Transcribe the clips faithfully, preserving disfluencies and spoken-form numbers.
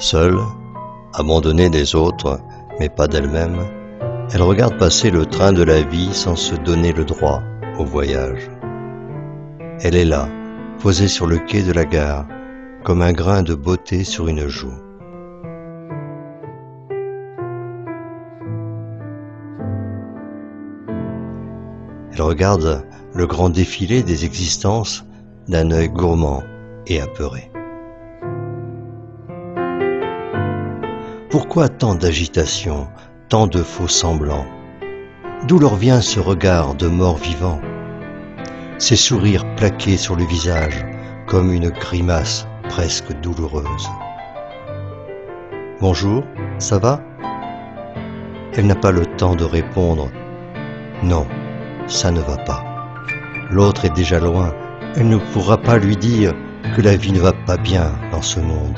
Seule, abandonnée des autres, mais pas d'elle-même, elle regarde passer le train de la vie sans se donner le droit au voyage. Elle est là, posée sur le quai de la gare, comme un grain de beauté sur une joue. Elle regarde le grand défilé des existences d'un œil gourmand et apeuré. Pourquoi tant d'agitation, tant de faux semblants? D'où leur vient ce regard de mort vivant? Ces sourires plaqués sur le visage comme une grimace presque douloureuse. Bonjour, ça va? Elle n'a pas le temps de répondre. Non, ça ne va pas. L'autre est déjà loin. Elle ne pourra pas lui dire que la vie ne va pas bien dans ce monde.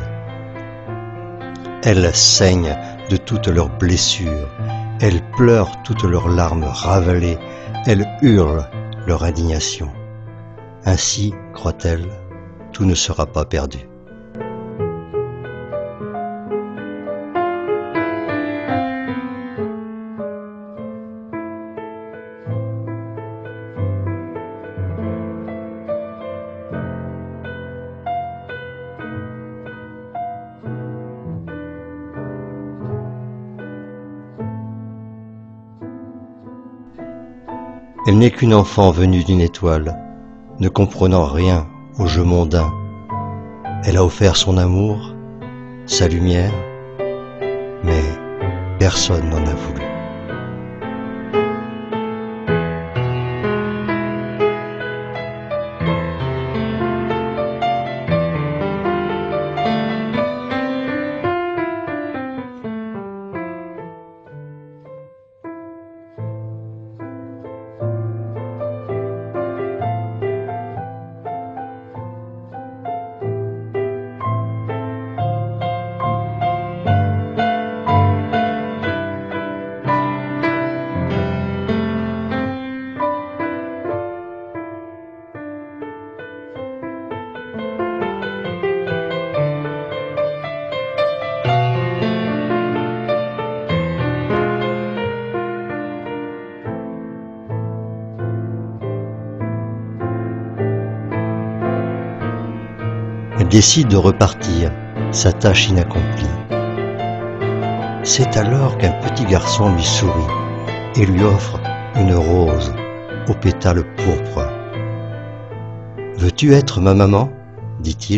Elles saignent de toutes leurs blessures. Elles pleurent toutes leurs larmes ravalées. Elles hurlent leur indignation. Ainsi, croit-elle, tout ne sera pas perdu. Elle n'est qu'une enfant venue d'une étoile, ne comprenant rien au jeu mondain. Elle a offert son amour, sa lumière, mais personne n'en a voulu. Elle décide de repartir, sa tâche inaccomplie. C'est alors qu'un petit garçon lui sourit et lui offre une rose aux pétales pourpres. « Veux-tu être ma maman ?» dit-il.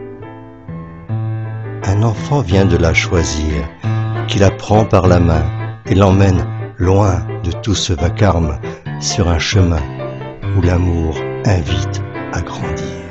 Un enfant vient de la choisir, qui la prend par la main et l'emmène loin de tout ce vacarme sur un chemin où l'amour invite à grandir.